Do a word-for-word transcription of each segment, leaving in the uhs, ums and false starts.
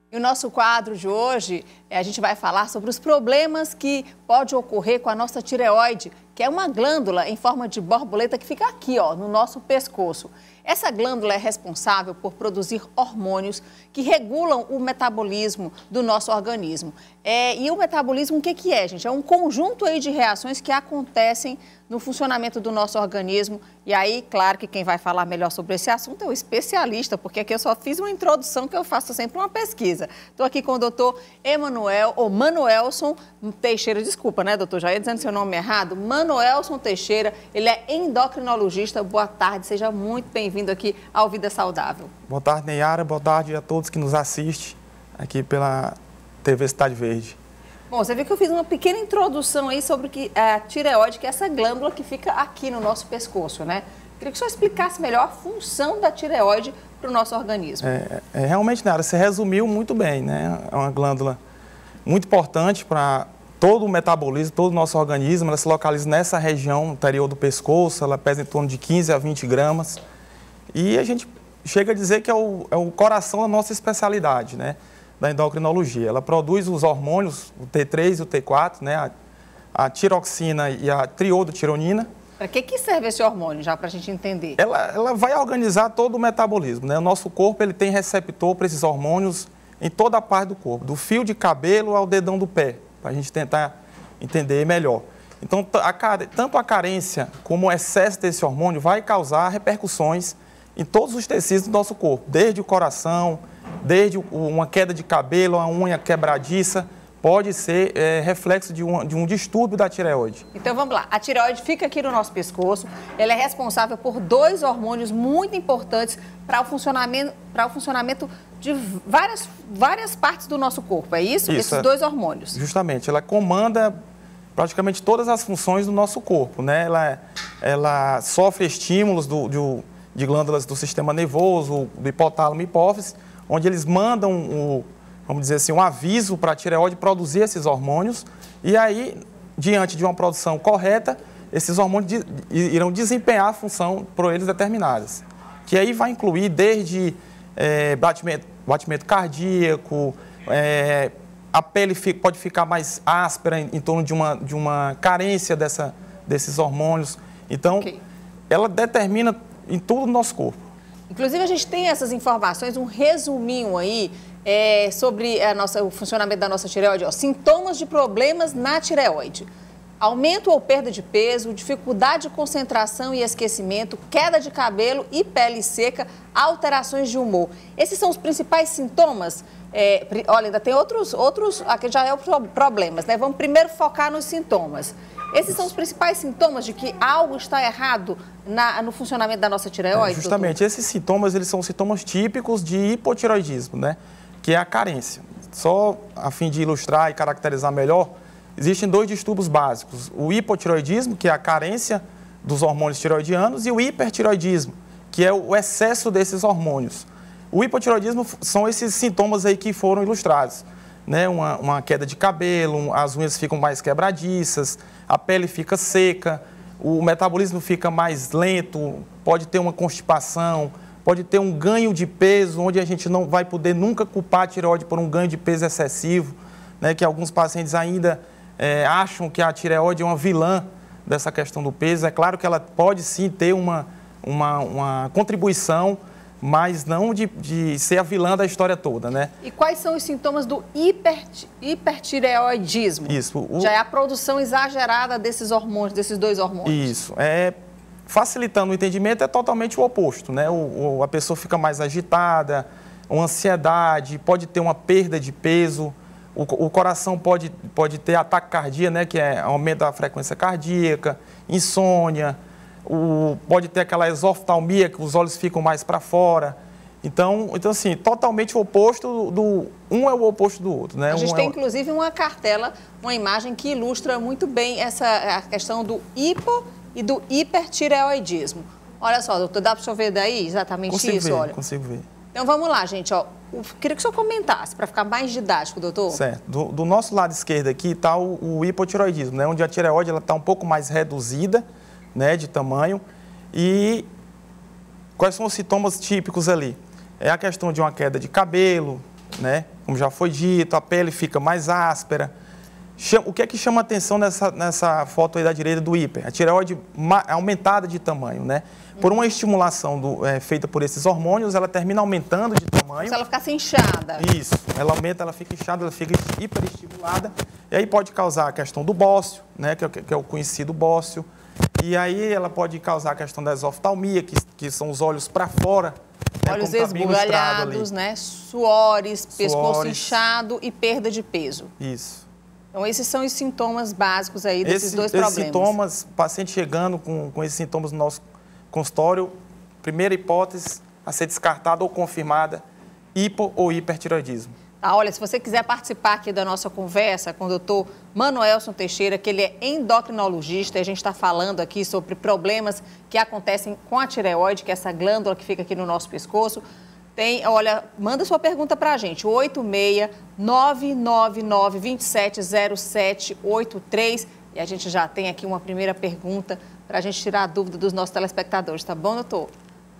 E o nosso quadro de hoje, a gente vai falar sobre os problemas que pode ocorrer com a nossa tireoide, que é uma glândula em forma de borboleta que fica aqui, ó, no nosso pescoço. Essa glândula é responsável por produzir hormônios que regulam o metabolismo do nosso organismo. É, e o metabolismo, o que, que é, gente? É um conjunto aí de reações que acontecem no funcionamento do nosso organismo. E aí, claro que quem vai falar melhor sobre esse assunto é o especialista, porque aqui eu só fiz uma introdução que eu faço sempre uma pesquisa. Estou aqui com o doutor Emanuel, ou Manuelson Teixeira, desculpa, né, doutor? Já ia dizendo seu nome errado. Manuelson Teixeira, ele é endocrinologista. Boa tarde, seja muito bem-vindo aqui ao Vida Saudável. Boa tarde, Neyara. Boa tarde a todos que nos assistem aqui pela T V Cidade Verde. Bom, você viu que eu fiz uma pequena introdução aí sobre que a tireoide, que é essa glândula que fica aqui no nosso pescoço, né? Queria que o senhor explicasse melhor a função da tireoide para o nosso organismo. É, é, realmente, Neyara, você resumiu muito bem, né? É uma glândula muito importante para todo o metabolismo, todo o nosso organismo. Ela se localiza nessa região interior do pescoço, ela pesa em torno de quinze a vinte gramas. E a gente chega a dizer que é o, é o coração da nossa especialidade, né? Da endocrinologia. Ela produz os hormônios, o T três e o T quatro, né? A, a tiroxina e a triodotironina. Para que, que serve esse hormônio, já para a gente entender? Ela, ela vai organizar todo o metabolismo, né? O nosso corpo ele tem receptor para esses hormônios em toda a parte do corpo, do fio de cabelo ao dedão do pé, para a gente tentar entender melhor. Então, a, tanto a carência como o excesso desse hormônio vai causar repercussões em todos os tecidos do nosso corpo, desde o coração, desde uma queda de cabelo, a unha quebradiça, pode ser é, reflexo de um, de um distúrbio da tireoide. Então vamos lá, a tireoide fica aqui no nosso pescoço, ela é responsável por dois hormônios muito importantes para o funcionamento, para o funcionamento de várias, várias partes do nosso corpo, é isso? Isso Esses é, dois hormônios. Justamente, ela comanda praticamente todas as funções do nosso corpo, né? Ela, ela sofre estímulos do, do, de glândulas do sistema nervoso, do hipotálamo e hipófise, onde eles mandam, o, vamos dizer assim, um aviso para a tireoide produzir esses hormônios e aí, diante de uma produção correta, esses hormônios de, irão desempenhar a função por eles determinadas. Que aí vai incluir desde é, batimento, batimento cardíaco, é, a pele fica, pode ficar mais áspera em, em torno de uma, de uma carência dessa, desses hormônios. Então, okay. Ela determina em todo o nosso corpo. Inclusive, a gente tem essas informações, um resuminho aí é, sobre a nossa, o funcionamento da nossa tireoide. Ó, sintomas de problemas na tireoide. Aumento ou perda de peso, dificuldade de concentração e esquecimento, queda de cabelo e pele seca, alterações de humor. Esses são os principais sintomas. É, olha, ainda tem outros, outros, aqui já é o problemas, né? Vamos primeiro focar nos sintomas. Esses são os principais sintomas de que algo está errado na, no funcionamento da nossa tireoide? É, justamente, doutor? Esses sintomas, eles são sintomas típicos de hipotireoidismo, né? Que é a carência. Só a fim de ilustrar e caracterizar melhor, existem dois distúrbios básicos. O hipotireoidismo, que é a carência dos hormônios tireoidianos, e o hipertireoidismo, que é o excesso desses hormônios. O hipotireoidismo são esses sintomas aí que foram ilustrados, né? Uma, uma queda de cabelo, as unhas ficam mais quebradiças, a pele fica seca, o metabolismo fica mais lento, pode ter uma constipação, pode ter um ganho de peso, onde a gente não vai poder nunca culpar a tireoide por um ganho de peso excessivo, né? Que alguns pacientes ainda é, acham que a tireoide é uma vilã dessa questão do peso. É claro que ela pode sim ter uma, uma, uma contribuição, mas não de, de ser a vilã da história toda, né? E quais são os sintomas do hiper, hipertireoidismo? Isso. O... Já é a produção exagerada desses hormônios, desses dois hormônios. Isso. É, facilitando o entendimento, é totalmente o oposto, né? O, o, a pessoa fica mais agitada, uma ansiedade, pode ter uma perda de peso, o, o coração pode, pode ter ataque cardíaco, né? Que é aumento da frequência cardíaca, insônia. O, pode ter aquela exoftalmia, que os olhos ficam mais para fora. Então, então, assim, totalmente o oposto do, do... Um é o oposto do outro, né? A gente um tem, é... inclusive, uma cartela, uma imagem que ilustra muito bem essa a questão do hipo e do hipertireoidismo. Olha só, doutor, dá para o senhor ver daí exatamente consigo isso? Ver, olha. Consigo ver. Então, vamos lá, gente. Ó. Queria que o senhor comentasse, para ficar mais didático, doutor. Certo. Do, do nosso lado esquerdo aqui está o, o hipotireoidismo, né? Onde a tireoide está um pouco mais reduzida, né, de tamanho. E quais são os sintomas típicos ali? É a questão de uma queda de cabelo, né, como já foi dito, a pele fica mais áspera. O que é que chama atenção nessa, nessa foto aí da direita do hiper? A tireoide aumentada de tamanho, né? Por uma estimulação do, é, feita por esses hormônios, ela termina aumentando de tamanho. Se ela ficasse inchada. Isso. Ela aumenta, ela fica inchada, ela fica hiperestimulada. E aí pode causar a questão do bócio, né? Que é, que é o conhecido bócio. E aí ela pode causar a questão da exoftalmia, que, que são os olhos para fora. Olhos né? esbugalhados, né? Suores, Suores, pescoço inchado e perda de peso. Isso. Então, esses são os sintomas básicos aí desses Esse, dois esses problemas. Esses sintomas, paciente chegando com, com esses sintomas no nosso consultório, primeira hipótese a ser descartada ou confirmada, hipo ou hipertireoidismo. Ah, olha, se você quiser participar aqui da nossa conversa com o doutor Manoelson Teixeira, que ele é endocrinologista, e a gente está falando aqui sobre problemas que acontecem com a tireoide, que é essa glândula que fica aqui no nosso pescoço. Tem, olha, manda sua pergunta para a gente, oito seis nove nove nove, dois sete zero sete oito três. E a gente já tem aqui uma primeira pergunta para a gente tirar a dúvida dos nossos telespectadores, tá bom, doutor?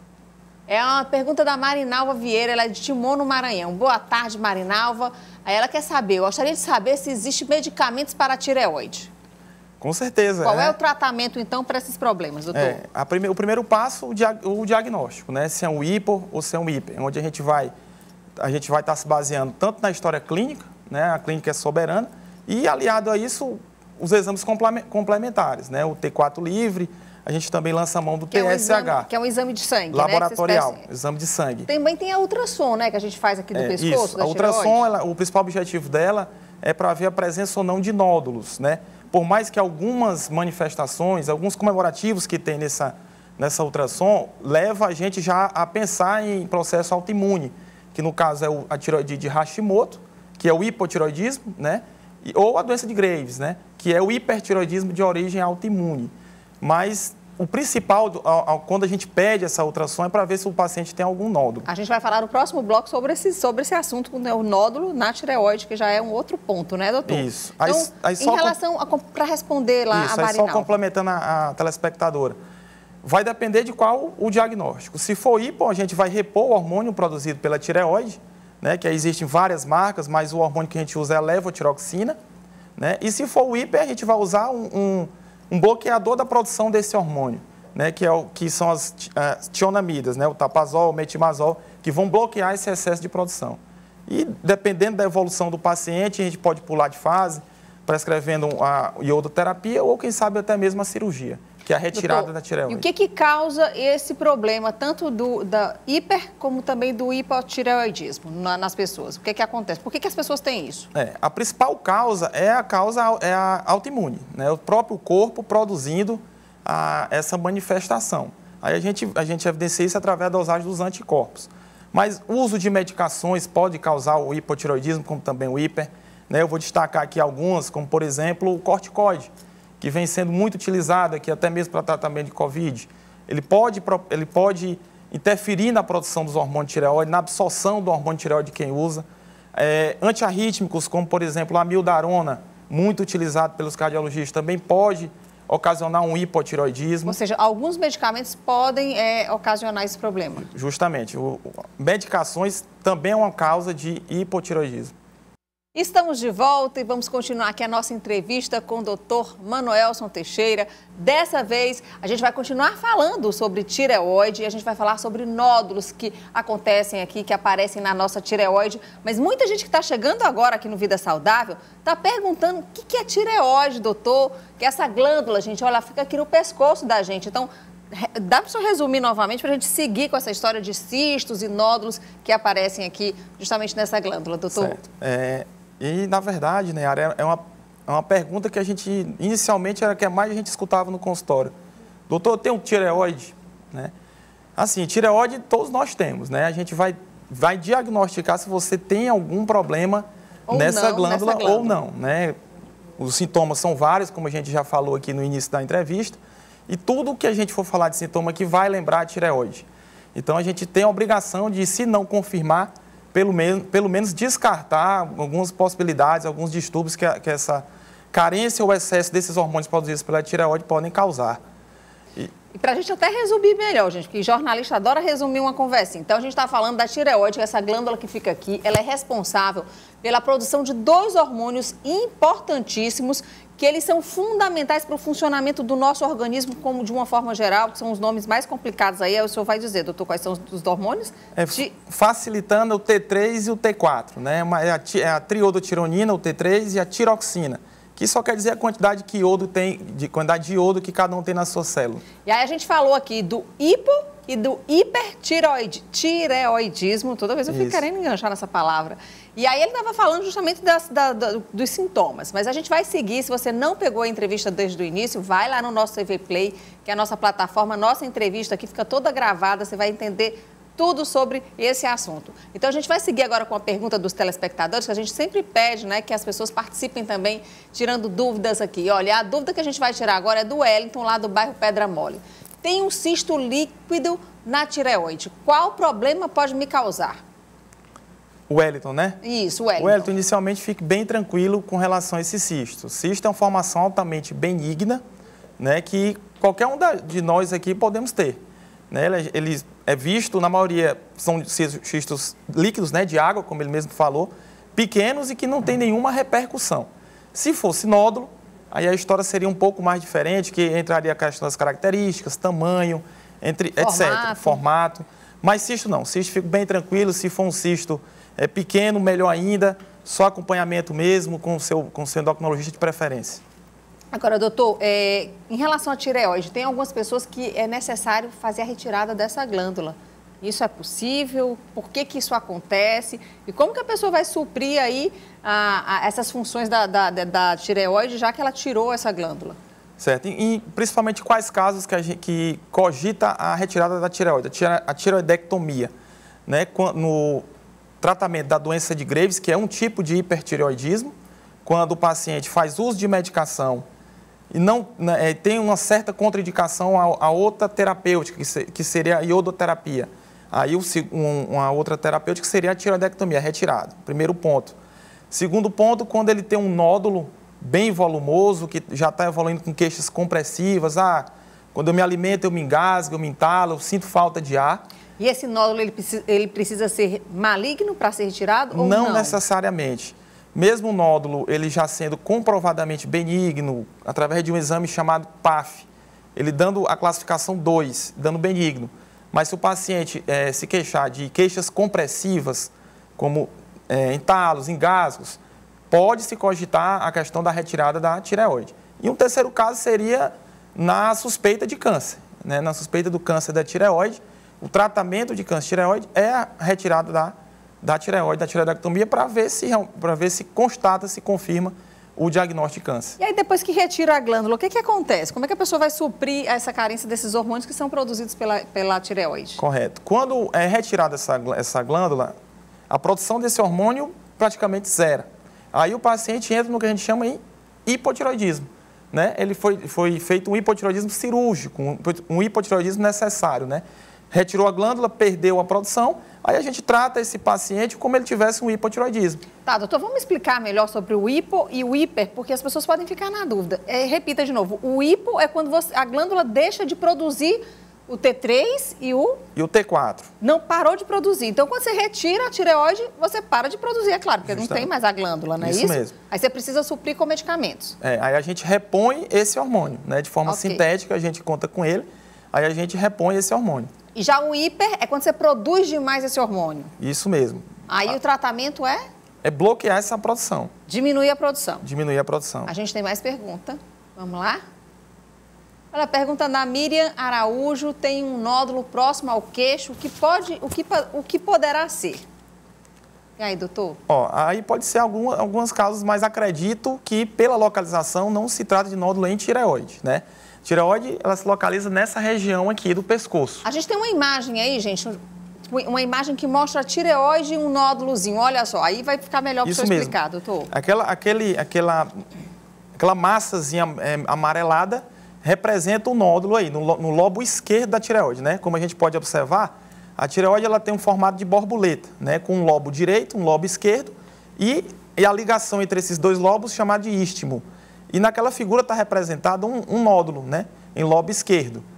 É uma pergunta da Marinalva Vieira, ela é de Timon, no Maranhão. Boa tarde, Marinalva. Aí ela quer saber, eu gostaria de saber se existem medicamentos para a tireoide. Com certeza. Qual é, é o tratamento, então, para esses problemas, doutor? É, a prime... O primeiro passo, o, diag... o diagnóstico, né? Se é um hipo ou se é um hiper, onde a gente vai a gente vai estar se baseando tanto na história clínica, né? A clínica é soberana, e aliado a isso, os exames complementares, né? O T quatro livre, a gente também lança a mão do que T S H. É um exame, que é um exame de sangue, laboratorial, né? exame de sangue. Também tem a ultrassom, né? Que a gente faz aqui do é, pescoço, isso. da A ultrassom, ela, o principal objetivo dela é para ver a presença ou não de nódulos, né? Por mais que algumas manifestações, alguns comemorativos que tem nessa, nessa ultrassom, leva a gente já a pensar em processo autoimune, que no caso é a tireoide de Hashimoto, que é o hipotireoidismo, né? E, ou a doença de Graves, né? Que é o hipertireoidismo de origem autoimune. Mas o principal, ao, ao, quando a gente pede essa ultrassom, é para ver se o paciente tem algum nódulo. A gente vai falar no próximo bloco sobre esse, sobre esse assunto, né, o nódulo na tireoide, que já é um outro ponto, né, doutor? Isso. Então, aí, aí em relação, para responder lá isso, a Marinalva. Só complementando a, a telespectadora, vai depender de qual o diagnóstico. Se for hipo, a gente vai repor o hormônio produzido pela tireoide, né, que existem várias marcas, mas o hormônio que a gente usa é a levotiroxina, né? E se for o hiper, a gente vai usar um... um um bloqueador da produção desse hormônio, né, que, é o, que são as, as tionamidas, né, o tapazol, o metimazol, que vão bloquear esse excesso de produção. E, dependendo da evolução do paciente, a gente pode pular de fase, prescrevendo a iodoterapia ou, quem sabe, até mesmo a cirurgia, que é a retirada Doutor, da tireoide. E o que, que causa esse problema, tanto do da hiper como também do hipotireoidismo na, nas pessoas? O que, que acontece? Por que, que as pessoas têm isso? É, a principal causa é a causa é a autoimune, né? O próprio corpo produzindo a, essa manifestação. Aí a gente, a gente evidencia isso através da dosagem dos anticorpos. Mas o uso de medicações pode causar o hipotireoidismo, como também o hiper. Né? Eu vou destacar aqui algumas, como, por exemplo, o corticoide, que vem sendo muito utilizado aqui até mesmo para tratamento de Covid. Ele pode, ele pode interferir na produção dos hormônios de tireoide, na absorção do hormônio de tireoide de quem usa. É, antiarrítmicos, como, por exemplo, a amiodarona, muito utilizado pelos cardiologistas, também pode ocasionar um hipotireoidismo. Ou seja, alguns medicamentos podem é, ocasionar esse problema. Justamente. O, medicações também é uma causa de hipotireoidismo. Estamos de volta e vamos continuar aqui a nossa entrevista com o doutor Manoelson Teixeira. Dessa vez, a gente vai continuar falando sobre tireoide e a gente vai falar sobre nódulos que acontecem aqui, que aparecem na nossa tireoide. Mas muita gente que está chegando agora aqui no Vida Saudável está perguntando o que, que é tireoide, doutor? Que essa glândula, gente, olha, ela fica aqui no pescoço da gente. Então, dá para o senhor resumir novamente para a gente seguir com essa história de cistos e nódulos que aparecem aqui justamente nessa glândula, doutor? Certo. É... E, na verdade, Nayara, é uma, é uma pergunta que a gente, inicialmente, era a que mais a gente escutava no consultório. Doutor, tem um tireoide? Né? Assim, tireoide todos nós temos, né? A gente vai, vai diagnosticar se você tem algum problema nessa, não, glândula, nessa glândula ou não, né? Os sintomas são vários, como a gente já falou aqui no início da entrevista, e tudo que a gente for falar de sintoma aqui vai lembrar a tireoide. Então, a gente tem a obrigação de, se não confirmar, Pelo menos, pelo menos descartar algumas possibilidades, alguns distúrbios que, a, que essa carência ou excesso desses hormônios produzidos pela tireoide podem causar. E, e para a gente até resumir melhor, gente, porque jornalista adora resumir uma conversa. Então, a gente está falando da tireoide, essa glândula que fica aqui, ela é responsável pela produção de dois hormônios importantíssimos, que eles são fundamentais para o funcionamento do nosso organismo, como de uma forma geral, que são os nomes mais complicados aí. O senhor vai dizer, doutor, quais são os hormônios? É, de... Facilitando o T três e o T quatro, né? É a, é a triodotironina, o T três, e a tiroxina, que só quer dizer a quantidade que iodo tem, de quantidade de iodo que cada um tem na sua célula. E aí a gente falou aqui do hipo e do hipertireoide, tireoidismo, toda vez eu fico Isso. querendo enganchar nessa palavra. E aí ele estava falando justamente das, da, da, dos sintomas, mas a gente vai seguir, se você não pegou a entrevista desde o início, vai lá no nosso T V Play, que é a nossa plataforma, nossa entrevista aqui fica toda gravada, você vai entender tudo sobre esse assunto. Então, a gente vai seguir agora com a pergunta dos telespectadores, que a gente sempre pede, né, que as pessoas participem também, tirando dúvidas aqui. Olha, a dúvida que a gente vai tirar agora é do Wellington, lá do bairro Pedra Mole. Tem um cisto líquido na tireoide. Qual problema pode me causar? O Wellington, né? Isso, o Wellington. O Wellington, inicialmente, fique bem tranquilo com relação a esse cisto. O cisto é uma formação altamente benigna, né, que qualquer um de nós aqui podemos ter. Né? Ele, ele é visto, na maioria, são cistos líquidos, né, de água, como ele mesmo falou, pequenos e que não tem nenhuma repercussão. Se fosse nódulo, aí a história seria um pouco mais diferente, que entraria a questão das características, tamanho, entre, formato. etcétera, formato. Mas cisto não, cisto fica bem tranquilo, se for um cisto é, pequeno, melhor ainda, só acompanhamento mesmo com o seu, com o seu endocrinologista de preferência. Agora, doutor, é, em relação à tireoide, tem algumas pessoas que é necessário fazer a retirada dessa glândula. Isso é possível? Por que que isso acontece? E como que a pessoa vai suprir aí a, a essas funções da, da, da tireoide, já que ela tirou essa glândula? Certo. E, e principalmente quais casos que, a gente, que cogita a retirada da tireoide? A tireoidectomia, né? No tratamento da doença de Graves, que é um tipo de hipertireoidismo, quando o paciente faz uso de medicação e não, né, tem uma certa contraindicação a, a outra terapêutica, que, se, que seria a iodoterapia. Aí o, um, uma outra terapêutica seria a tireoidectomia, retirada. Primeiro ponto. Segundo ponto, quando ele tem um nódulo bem volumoso, que já está evoluindo com queixas compressivas. Ah, quando eu me alimento, eu me engasgo, eu me entalo, eu sinto falta de ar. E esse nódulo, ele precisa, ele precisa ser maligno para ser retirado ou não? Não necessariamente. Mesmo o nódulo, ele já sendo comprovadamente benigno, através de um exame chamado P A F, ele dando a classificação dois, dando benigno. Mas se o paciente é, se queixar de queixas compressivas, como é, entalos, engasgos, pode se cogitar a questão da retirada da tireoide. E um terceiro caso seria na suspeita de câncer. Né? Na suspeita do câncer da tireoide, o tratamento de câncer de tireoide é a retirada da da tireoide, da tireoidectomia, para ver se para ver se constata, se confirma o diagnóstico de câncer. E aí, depois que retira a glândula, o que que acontece? Como é que a pessoa vai suprir essa carência desses hormônios que são produzidos pela, pela tireoide? Correto. Quando é retirada essa, essa glândula, a produção desse hormônio praticamente zera. Aí o paciente entra no que a gente chama de hipotireoidismo. Né? Ele foi, foi feito um hipotireoidismo cirúrgico, um, um hipotireoidismo necessário, né? Retirou a glândula, perdeu a produção, aí a gente trata esse paciente como ele tivesse um hipotireoidismo. Tá, doutor, vamos explicar melhor sobre o hipo e o hiper, porque as pessoas podem ficar na dúvida. É, repita de novo, o hipo é quando você, a glândula deixa de produzir o T três e o... E o T quatro. Não parou de produzir. Então, quando você retira a tireoide, você para de produzir, é claro, porque Justamente. não tem mais a glândula, não é isso? Isso mesmo. Aí você precisa suprir com medicamentos. É, aí a gente repõe esse hormônio, né? De forma Okay. sintética, a gente conta com ele, aí a gente repõe esse hormônio. E já o hiper é quando você produz demais esse hormônio. Isso mesmo. Aí ah. o tratamento é? É bloquear essa produção. Diminuir a produção. Diminuir a produção. A gente tem mais pergunta. Vamos lá? Olha, a pergunta da Miriam Araújo, tem um nódulo próximo ao queixo, o que, pode, o que, o que poderá ser? E aí, doutor? Ó, aí pode ser algum, alguns casos, mas acredito que pela localização não se trata de nódulo em tireoide, né? Tireoide, ela se localiza nessa região aqui do pescoço. A gente tem uma imagem aí, gente, uma imagem que mostra a tireoide e um nódulozinho. Olha só, aí vai ficar melhor para o senhor explicar, doutor. Aquela, aquele, aquela, aquela massazinha é, amarelada representa o nódulo aí, no, no lobo esquerdo da tireoide, né? Como a gente pode observar, a tireoide ela tem um formato de borboleta, né? Com um lobo direito, um lobo esquerdo e, e a ligação entre esses dois lobos chamada de istmo. E naquela figura está representado um, um nódulo, né? Em lobo esquerdo.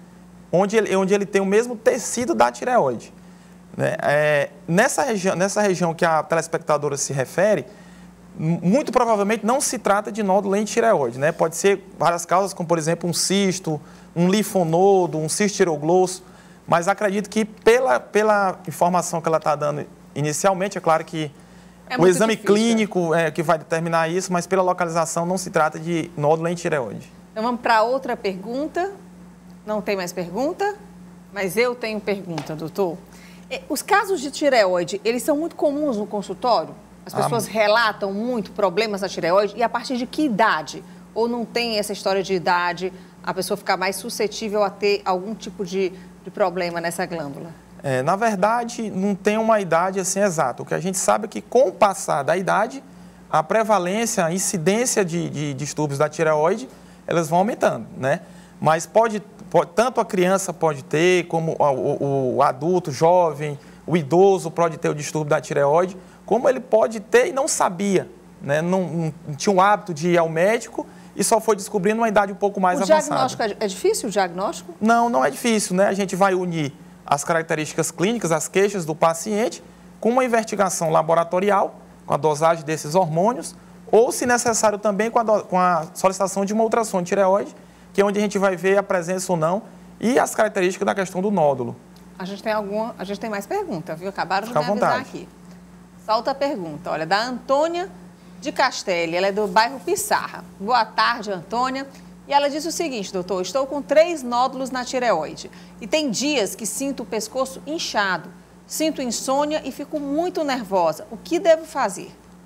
onde ele, onde ele tem o mesmo tecido da tireoide. Né? É, nessa, região, nessa região que a telespectadora se refere, muito provavelmente não se trata de nódulo em tireoide, né? Pode ser várias causas, como por exemplo um cisto, um linfonodo, um cisto tireoglosso, mas acredito que pela, pela informação que ela está dando inicialmente, é claro que é o exame difícil, clínico é que vai determinar isso, mas pela localização não se trata de nódulo em tireoide. Então vamos para outra pergunta. Não tem mais pergunta, mas eu tenho pergunta, doutor. Os casos de tireoide, eles são muito comuns no consultório? As pessoas ah, relatam muito problemas na tireoide e a partir de que idade? Ou não tem essa história de idade, a pessoa ficar mais suscetível a ter algum tipo de, de problema nessa glândula? É, na verdade, não tem uma idade assim exata. O que a gente sabe é que com o passar da idade, a prevalência, a incidência de, de distúrbios da tireoide, elas vão aumentando, né? Mas pode, pode tanto a criança pode ter, como o, o, o adulto, jovem, o idoso pode ter o distúrbio da tireoide, como ele pode ter e não sabia, né? Não, não tinha o hábito de ir ao médico e só foi descobrindo uma idade um pouco mais avançada. O diagnóstico é difícil, o diagnóstico? Não, não é difícil, né? A gente vai unir as características clínicas, as queixas do paciente, com uma investigação laboratorial, com a dosagem desses hormônios, ou, se necessário, também com a, do, com a solicitação de uma ultrassom de tireoide, que é onde a gente vai ver a presença ou não e as características da questão do nódulo. A gente tem alguma, a gente tem mais pergunta, viu? Acabaram de me avisar aqui. Solta a pergunta, olha, da Antônia de Castelli, ela é do bairro Pissarra. Boa tarde, Antônia. E ela disse o seguinte, doutor, estou com três nódulos na tireoide e tem dias que sinto o pescoço inchado, sinto insônia e fico muito nervosa. O que devo fazer?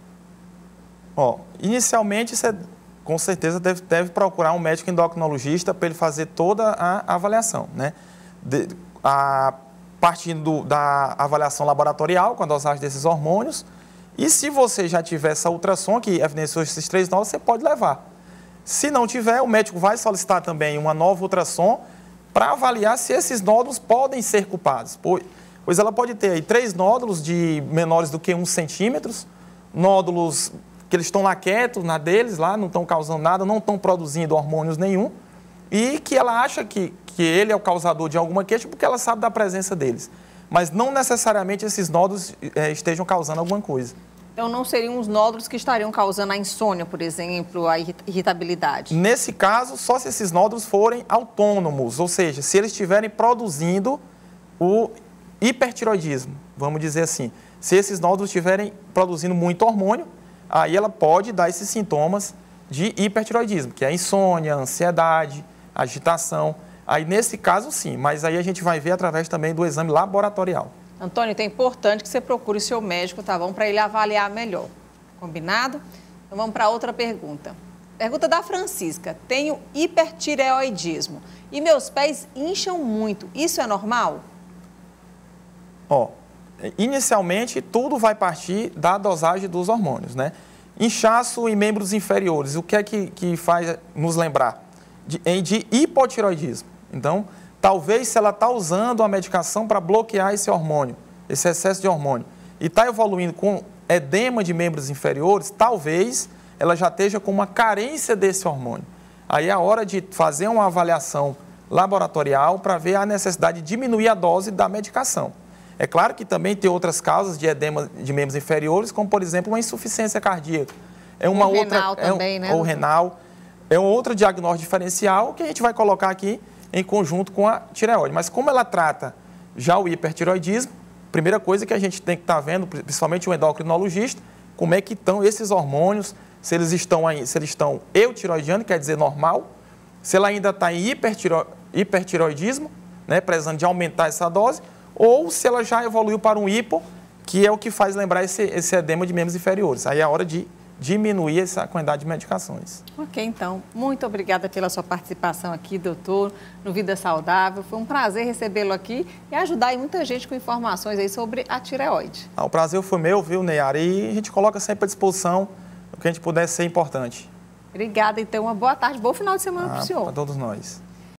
Ó, inicialmente você com certeza deve, deve procurar um médico endocrinologista para ele fazer toda a avaliação, né? De, a, partindo da avaliação laboratorial com a dosagem desses hormônios. E se você já tiver essa ultrassom que evidenciou esses três nódulos, você pode levar. Se não tiver, o médico vai solicitar também uma nova ultrassom para avaliar se esses nódulos podem ser culpados. Pois ela pode ter aí três nódulos de menores do que um centímetro, nódulos que eles estão lá quietos, na deles, lá, não estão causando nada, não estão produzindo hormônios nenhum, e que ela acha que, que ele é o causador de alguma queixa porque ela sabe da presença deles. Mas não necessariamente esses nódulos é, estejam causando alguma coisa. Então, não seriam os nódulos que estariam causando a insônia, por exemplo, a irritabilidade? Nesse caso, só se esses nódulos forem autônomos, ou seja, se eles estiverem produzindo o hipertiroidismo, vamos dizer assim. Se esses nódulos estiverem produzindo muito hormônio, aí ela pode dar esses sintomas de hipertiroidismo, que é a insônia, a ansiedade, a agitação. Aí, nesse caso, sim, mas aí a gente vai ver através também do exame laboratorial. Antônio, então é importante que você procure o seu médico, tá bom? Para ele avaliar melhor. Combinado? Então vamos para outra pergunta. Pergunta da Francisca. Tenho hipertireoidismo e meus pés incham muito. Isso é normal? Ó, inicialmente tudo vai partir da dosagem dos hormônios, né? Inchaço em membros inferiores, o que é que, que faz nos lembrar? De, de hipotireoidismo. Então, talvez se ela está usando a medicação para bloquear esse hormônio, esse excesso de hormônio, e está evoluindo com edema de membros inferiores, talvez ela já esteja com uma carência desse hormônio. Aí é a hora de fazer uma avaliação laboratorial para ver a necessidade de diminuir a dose da medicação. É claro que também tem outras causas de edema de membros inferiores, como, por exemplo, uma insuficiência cardíaca. É uma ou outra, renal é um, também, né? Ou renal. É um outro diagnóstico diferencial que a gente vai colocar aqui em conjunto com a tireoide. Mas como ela trata já o hipertireoidismo, primeira coisa que a gente tem que estar vendo, principalmente o endocrinologista, como é que estão esses hormônios, se eles estão, aí, se eles estão eutiroidianos, quer dizer normal, se ela ainda está em hipertiro, hipertireoidismo, né, precisando de aumentar essa dose, ou se ela já evoluiu para um hipo, que é o que faz lembrar esse, esse edema de membros inferiores. Aí é a hora de diminuir essa quantidade de medicações. Ok, então. Muito obrigada pela sua participação aqui, doutor, no Vida Saudável. Foi um prazer recebê-lo aqui e ajudar aí muita gente com informações aí sobre a tireoide. Ah, o prazer foi meu, viu, Neyara? E a gente coloca sempre à disposição o que a gente puder ser importante. Obrigada, então. Uma boa tarde, bom final de semana ah, para o senhor. Para todos nós.